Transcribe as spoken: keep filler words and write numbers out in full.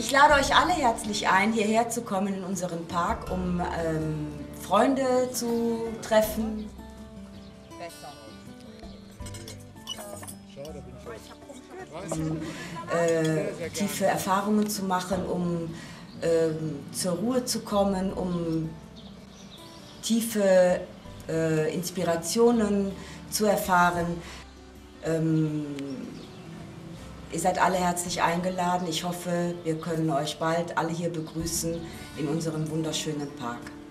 Ich lade euch alle herzlich ein, hierher zu kommen in unseren Park, um ähm, Freunde zu treffen. Um, äh, tiefe Erfahrungen zu machen, um ähm, zur Ruhe zu kommen, um tiefe äh, Inspirationen zu erfahren. Ähm, Ihr seid alle herzlich eingeladen. Ich hoffe, wir können euch bald alle hier begrüßen in unserem wunderschönen Park.